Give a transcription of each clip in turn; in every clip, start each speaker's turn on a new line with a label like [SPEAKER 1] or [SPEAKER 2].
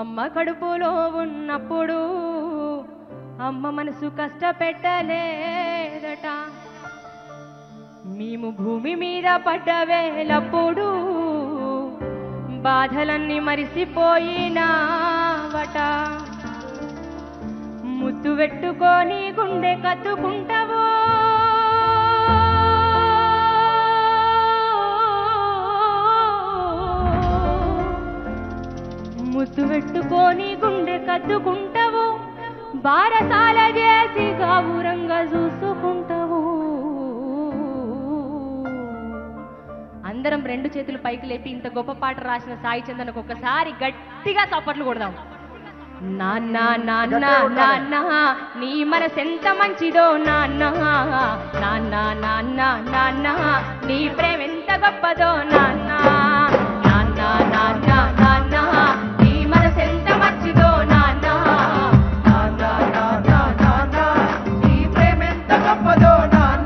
[SPEAKER 1] అమ్మ కడుపులో ఉన్నప్పుడు అమ్మ మనసు కష్టపెట్టలేదట. మేము భూమి మీద పడ్డ వేలప్పుడు బాధలన్నీ మరిసిపోయినావట. ముద్దు పెట్టుకొని గుండె కత్తుకుంటావో ముద్దు పెట్టుకొని గుండె కత్తుకుంటావు, బారసాల చేసి గావురంగా చూసుకుంటావు. అందరం రెండు చేతులు పైకి లేపి ఇంత గొప్ప పాట రాసిన సాయి చందన్కు ఒక్కసారి గట్టిగా చప్పట్లు కొడదాం. నాన్న నాన్న నాన్న నీ మనసెంత మంచిదో నాన్న, నాన్న నాన్న నాన్న నీ ప్రేమ ఎంత గొప్పదో నాన్న, నాన్న నాన్న నాన్న నీ మనసెంత మంచిదో నాన్న, నాన్న నాన్న నాన్న నీ ప్రేమ ఎంత గొప్పదో నాన్న.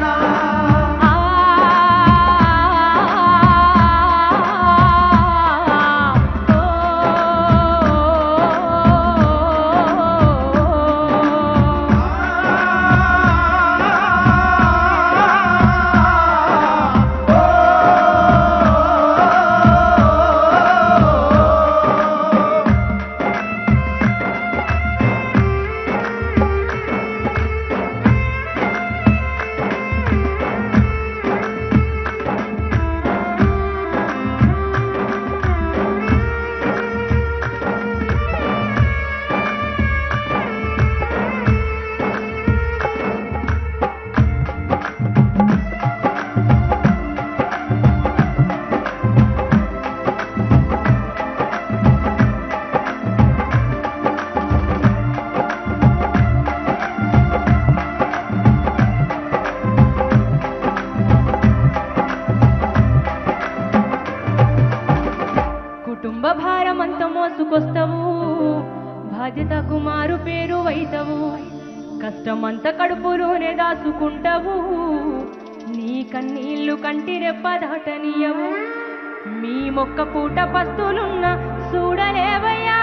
[SPEAKER 1] కుటుంబ భారమంత మోసుకొస్తావు, బాధ్యతకు మారు పేరు వైతవు, కష్టమంత కడుపులోనే దాచుకుంటావు, నీ కన్నీళ్లు కంటి రెప్ప దాటనీయవు, మీ మొక్క పూట పస్తులున్న చూడలేవయ్యా.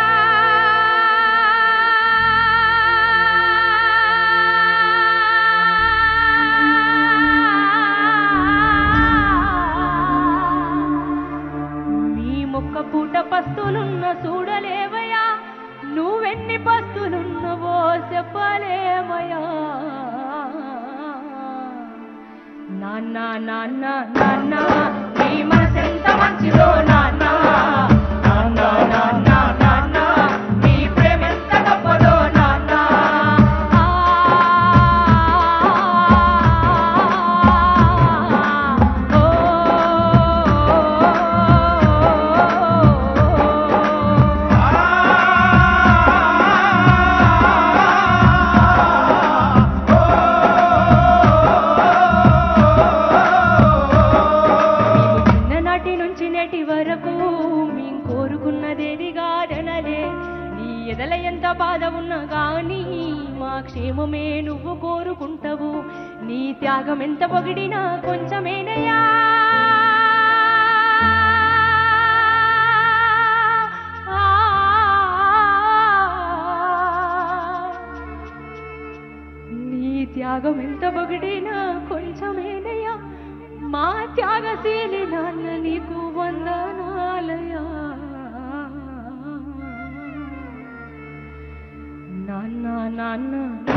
[SPEAKER 1] ఒక్క పూట పస్తులున్న చూడలేవయా, నువ్వెన్ని పస్తులున్నవో చెప్పలేవయా. నాన్న నాన్న నాన్న నీ మనసెంత మంచిదో నాన్న, నాన్న నాన్న నాన్న నీ ప్రేమ ఎంత గొప్పదో నాన్న. మేము కోరుకున్నదేది కాదనలే, నీ ఎదల ఎంత బాధ ఉన్నా గానీ మా క్షేమమే నువ్వు కోరుకుంటావు, నీ త్యాగం ఎంత పొగిడినా కొంచెమేనయ్యా. నీ త్యాగం ఎంత పొగిడినా కొంచెమేనయ్యా, మా త్యాగశీలి నాన్న నీకు వందనాలయా. నాన్న నాన్న